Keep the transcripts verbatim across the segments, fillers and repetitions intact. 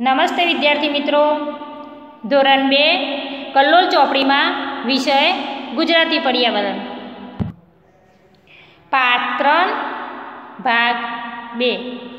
નમસ્તે વિદ્યાર્થી મિત્રો, ધોરણ બે કલ્લોલ ચોપડીમાં વિષય ગુજરાતી પર્યાવરણ પાઠ ત્રણ ભાગ બે.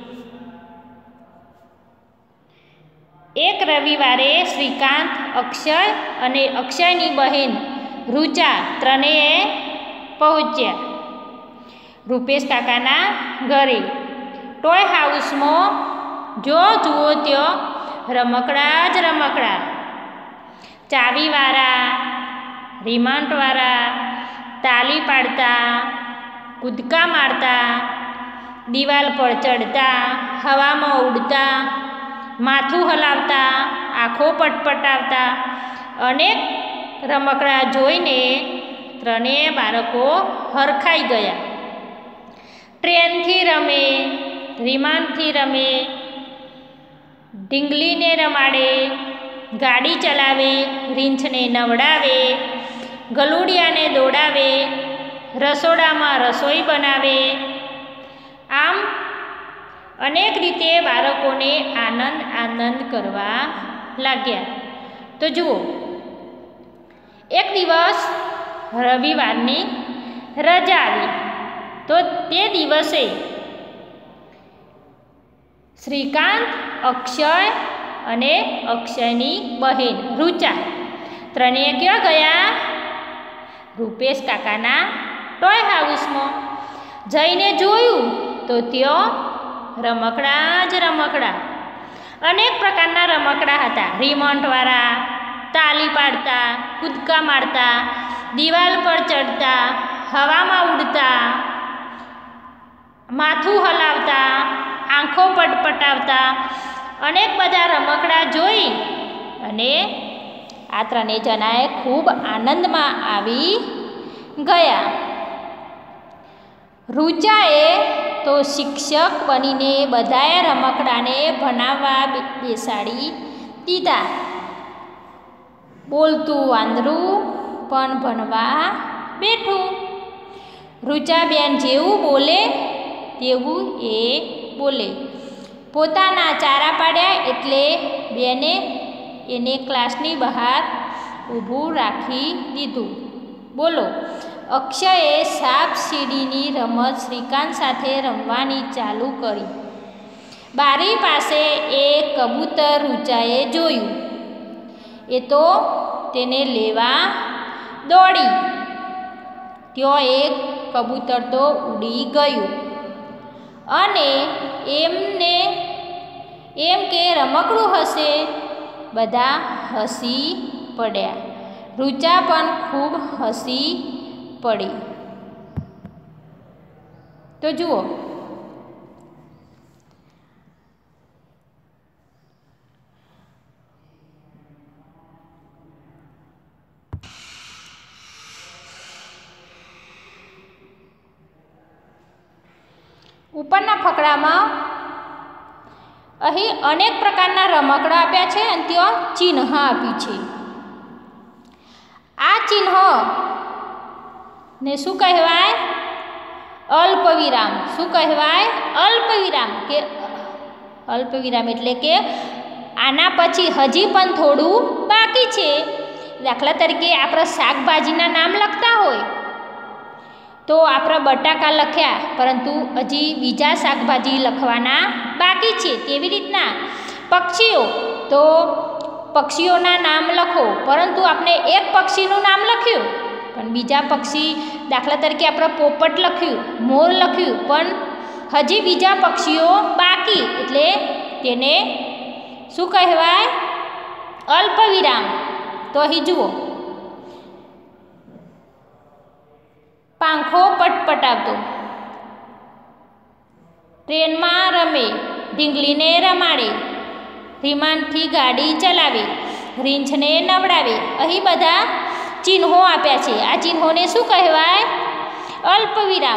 એક રવિવારે શ્રીકાંત, અક્ષય અને અક્ષયની બહેન રુચા ત્રણેય પહોંચ્યા રૂપેશ કાકાના ઘરે. ટોય હાઉસમાં જો જુઓ ત્યાં રમકડા જ રમકડા, ચાવીવાળા, રિમોટવાળા, તાલી પાડતા, કૂદકા મારતા, દિવાલ પર ચડતા, હવામાં ઉડતા, માથું હલાવતા, આંખો પટપટાવતા અનેક રમકડા જોઈને ત્રણેય બાળકો હરખાઈ ગયા. ટ્રેનથી રમે, રિમોટથી રમે, ઢીંગલીને રમાડે, ગાડી ચલાવે, રીંછને નવડાવે, ગલુડિયાને દોડાવે, રસોડામાં રસોઈ બનાવે. આમ અનેક રીતે બાળકોને આનંદ આનંદ કરવા લાગ્યા. તો જુઓ, એક દિવસ રવિવારની રજા આવી. તો તે દિવસે શ્રીકાંત, અક્ષય અને અક્ષયની બહેન રુચા ત્રણેય ક્યાં ગયા? રૂપેશ કાકાના ટોય હાઉસમાં. જઈને જોયું તો ત્યાં રમકડા જ રમકડા, અનેક પ્રકારના રમકડા હતા. રિમોટવાળા, તાલી પાડતા, કૂદકા મારતા, દિવાલ પર ચડતા, હવામાં ઉડતા, માથું હલાવતા, આંખો પટપટાવતા અનેક બધા રમકડા જોઈ અને આ ત્રણેય જણાએ ખૂબ આનંદમાં આવી ગયા. રુચાએ તો શિક્ષક બનીને બધાએ રમકડાને ભણાવવા બેસાડી દીધા. બોલતું વાંદરું પણ ભણવા બેઠું. રુચાબેન જેવું બોલે તેવું એ બોલે. પોતાના ચારા પાડ્યા એટલે બેને એને ક્લાસની બહાર ઊભું રાખી દીધું. બોલો, અક્ષયે સાપ સીડીની રમત શ્રીકાંત સાથે રમવાની ચાલુ કરી. બારી પાસે એક કબૂતર રુચાએ જોયું. એ તો તેને લેવા દોડી. ત્યાં એક કબૂતર તો ઉડી ગયું અને એમને એમ કે રમકડું હશે, બધા હસી પડ્યા. રુચા પણ ખૂબ હસી પડી. તો જુઓ, ઉપરના ફકરામાં અહીં અનેક પ્રકારના રમકડા આપ્યા છે અને ત્યાં ચિહ્ન આપ્યું છે. આ ચિહ્ન ને શું કહેવાય? અલ્પવિરામ. શું કહેવાય? અલ્પવિરામ. કે અલ્પવિરામ એટલે કે આના પછી હજી પણ થોડું બાકી છે. દાખલા તરીકે આપણે શાકભાજીના નામ લખતા હોય તો આપણે બટાકા લખ્યા, પરંતુ હજી બીજા શાકભાજી લખવાના બાકી છે. તેવી રીતના પક્ષીઓ, તો પક્ષીઓના નામ લખો, પરંતુ આપણે એક પક્ષીનું નામ લખ્યું પણ બીજા પક્ષી, દાખલા તરીકે આપણે પોપટ લખ્યું, મોર લખ્યું, પણ હજી બીજા પક્ષીઓ બાકી, એટલે તેને શું કહેવાય? અલ્પવિરામ. તો અહીં જુઓ, પાંખો પટપટાવતો, ટ્રેનમાં રમે, ઢીંગલીને રમાડે, રિમોટથી ગાડી ચલાવે, રીંછને નવડાવે. અહીં બધા ચિહ્નો આપ્યા છે. આ ચિહ્નોને શું કહેવાય? અલ્પવિરામ.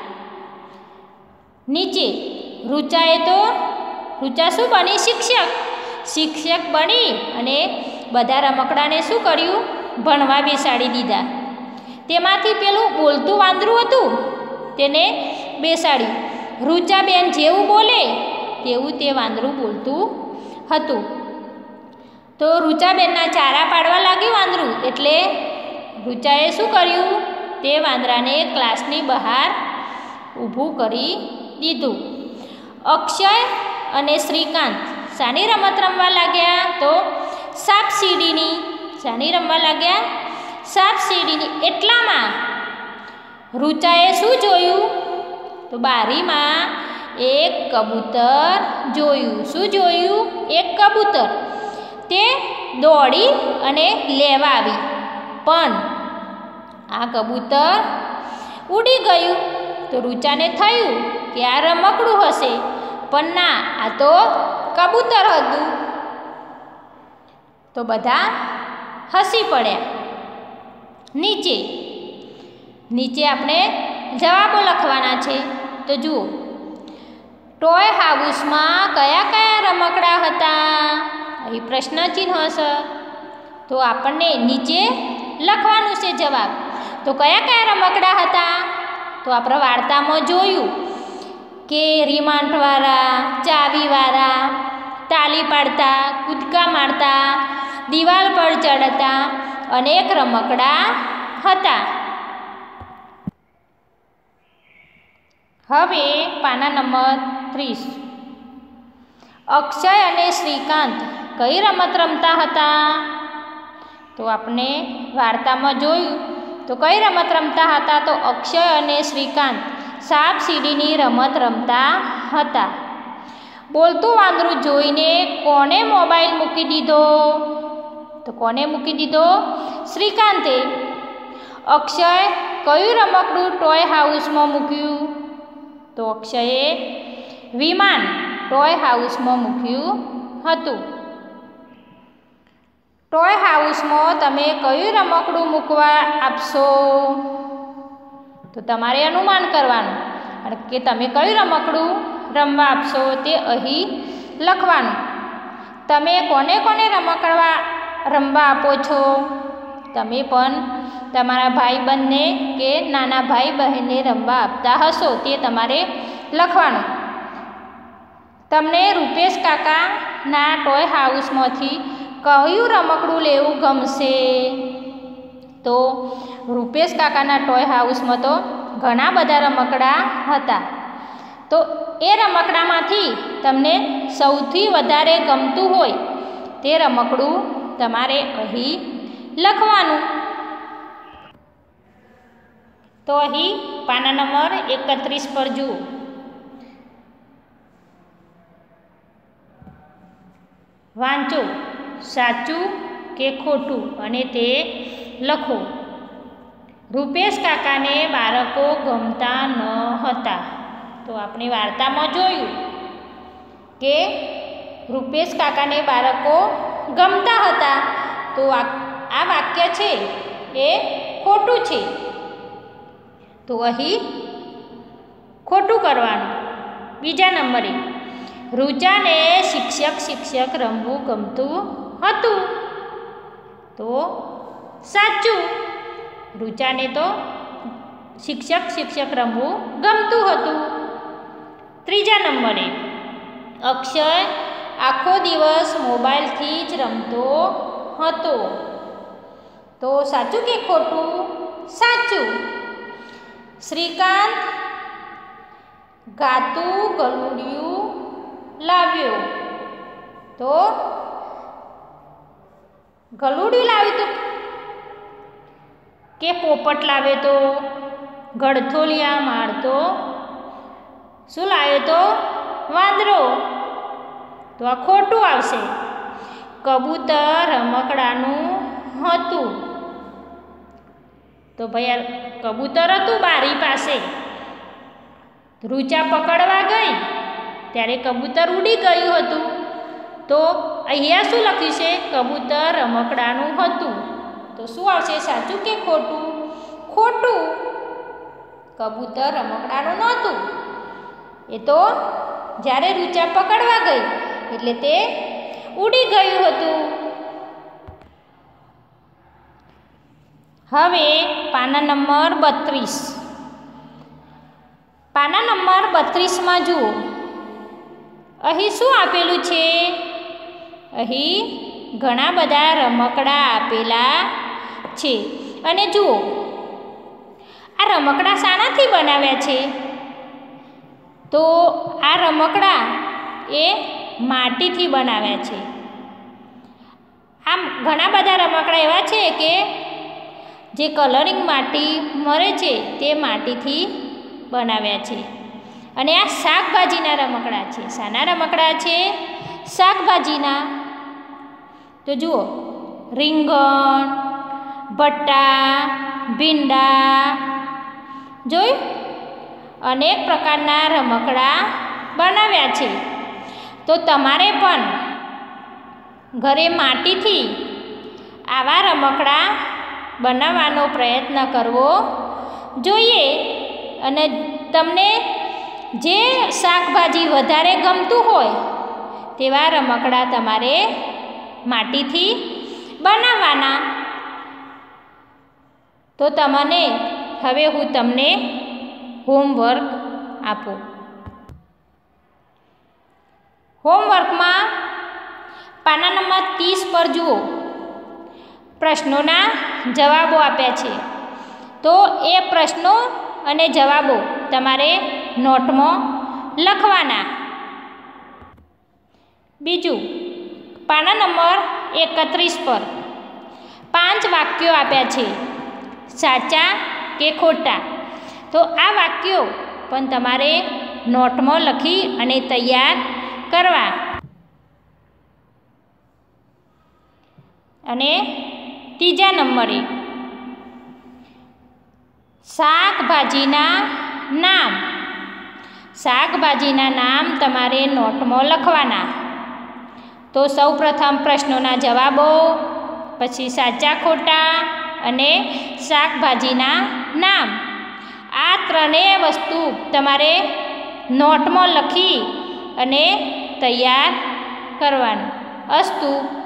નીચે રુચાએ તો રુચા શું બની? શિક્ષક. શિક્ષક બની અને બધા રમકડાને શું કર્યું? ભણવા બેસાડી દીધા. તેમાંથી પેલું બોલતું વાંદરું હતું તેને બેસાડ્યું. રુચાબેન જેવું બોલે તેવું તે વાંદરું બોલતું હતું. તો રૂચાબેનના ચારા પાડવા લાગ્યું વાંદરું, એટલે રૂચાએ શું કર્યું? તે વાંદરાને ક્લાસની બહાર ઊભું કરી દીધું. અક્ષય અને શ્રીકાંત શાની રમત રમવા લાગ્યા? તો સાપ સીડીની. શાની રમવા લાગ્યા? સાપ સીડીની. એટલામાં રૂચાએ શું જોયું? તો બારીમાં એક કબૂતર જોયું. શું જોયું? એક કબૂતર. તે દોડી અને લેવા આવી, પણ આ કબૂતર ઉડી ગયું. તો રૂચાને થયું કે આ રમકડું હશે, પણ ના, આ તો કબૂતર હતું. તો બધા હસી પડ્યા. નીચે નીચે આપણે જવાબો લખવાના છે. તો જુઓ, ટોય હાઉસમાં કયા કયા રમકડા હતા? અહીં પ્રશ્ન ચિહ્ન હશે, તો આપણને નીચે લખવાનું છે જવાબ. તો કયા કયા રમકડા હતા? તો આપણે વાર્તામાં જોયું કે રિમાન્ડવાળા, ચાવીવાળા, તાલી પાડતા, કૂદકા મારતા, દિવાલ પર ચડતા અનેક રમકડા હતા. હવે પાના નંબર ત્રીસ. અક્ષય અને શ્રીકાંત કઈ રમત રમતા હતા? તો આપણે વાર્તામાં જોયું તો કઈ રમત રમતા હતા? તો અક્ષય અને શ્રીકાંત સાપ સીડીની રમત રમતા હતા. બોલતું વાંદરું જોઈને કોને મોબાઈલ મૂકી દીધો? તો કોને મૂકી દીધો? શ્રીકાંતે. અક્ષય કયું રમકડું ટોય હાઉસમાં મૂક્યું? તો અક્ષયે વિમાન ટોય હાઉસમાં મૂક્યું હતું. ટોય હાઉસમાં તમે કયું રમકડું મૂકવા આપશો? તો તમારે અનુમાન કરવાનું કે તમે કયું રમકડું રમવા આપશો તે અહીં લખવાનું. તમે કોને કોને રમકડવા રમવા આપો છો? તમે પણ તમારા ભાઈ બંને કે નાના ભાઈ બહેનને રમવા આપતા હશો, તે તમારે લખવાનું. તમને રૂપેશ કાકાના ટોય હાઉસમાંથી કયું રમકડું લેવું ગમશે? તો રૂપેશ કાકાના ટોય હાઉસમાં તો ઘણા બધા રમકડા હતા. તો એ રમકડામાંથી તમને સૌથી વધારે ગમતું હોય તે રમકડું તમારે અહીં લખવાનું. તો અહીં પાના નંબર એકત્રીસ પર જુઓ. વાંચો સાચું કે ખોટું અને તે લખો. રૂપેશ કાકાને બાળકો ગમતા ન હતા. તો આપણે વાર્તામાં જોયું કે રૂપેશ કાકાને બાળકો ગમતા હતા. તો આ વાક્ય છે એ ખોટું છે. તો અહીં ખોટું કરવાનું. બીજા નંબરે રૂચાને શિક્ષક શિક્ષક રમવું ગમતું હતું. તો સાચું. રૂચાને તો શિક્ષક શિક્ષક રમવું ગમતું હતું. ત્રીજા નંબરે અક્ષય આખો દિવસ મોબાઈલથી જ રમતો હતો. તો સાચું કે ખોટું? સાચું. શ્રીકાંત ગાતું ગલુડિયું લાવ્યો. તો ગલુડિયું લાવ્યું તો કે પોપટ લાવે? તો ગળથોલિયા મારતો શું લાવ્યો? તો વાંદરો. તો આ ખોટું આવશે. કબૂતર રમકડાનું હતું. તો ભાઈ કબૂતર હતું બારી પાસે. રૂચા પકડવા ગઈ ત્યારે કબૂતર ઉડી ગયું હતું. તો અહીંયા શું લખ્યું છે? કબૂતર રમકડાનું હતું. તો શું આવશે? સાચું કે ખોટું? ખોટું. કબૂતર રમકડાનું નહોતું. એ તો જ્યારે રૂચા પકડવા ગઈ એટલે તે ઉડી ગયું હતું. હવે પાના નંબર બત્રીસ. પાના નંબર બત્રીસમાં જુઓ, અહીં શું આપેલું છે? અહીં ઘણા બધા રમકડા આપેલા છે. અને જુઓ, આ રમકડા શાનાથી બનાવ્યા છે? તો આ રમકડા એ માટીથી બનાવ્યા છે. આમ ઘણા બધા રમકડા એવા છે કે જે કલરિંગ માટી મળે છે તે માટીથી બનાવ્યા છે. અને આ શાકભાજીના રમકડા છે. શાના રમકડા છે? શાકભાજીના. તો જુઓ, રીંગણ, ભટ્ટા, ભીંડા, જોયું? અનેક પ્રકારના રમકડા બનાવ્યા છે. તો તમારે પણ ઘરે માટીથી આવા રમકડા બનાવવાનો પ્રયત્ન કરવો જોઈએ. અને તમને જે શાકભાજી વધારે ગમતું હોય તેવા રમકડા તમારે માટીથી બનાવવાના. તો તમને હવે હું તમને હોમવર્ક આપું. હોમવર્કમાં પાના નંબર ત્રીસ પર જુઓ, પ્રશ્નોના જવાબો આપ્યા છે. તો એ પ્રશ્નો અને જવાબો તમારે નોટમાં લખવાના. બીજું, પાના નંબર એકત્રીસ પર પાંચ વાક્યો આપ્યા છે, સાચા કે ખોટા. તો આ વાક્યો પણ તમારે નોટમાં લખી અને તૈયાર કરવા. અને ત્રીજા નંબરે શાકભાજીના નામ. શાકભાજીના નામ તમારે નોટમાં લખવાના. તો સૌપ્રથમ પ્રશ્નોના જવાબો, પછી સાચા ખોટા અને શાકભાજીના નામ. આ ત્રણેય વસ્તુ તમારે નોટમાં લખી અને તૈયાર કરવાનું. અસ્તુ.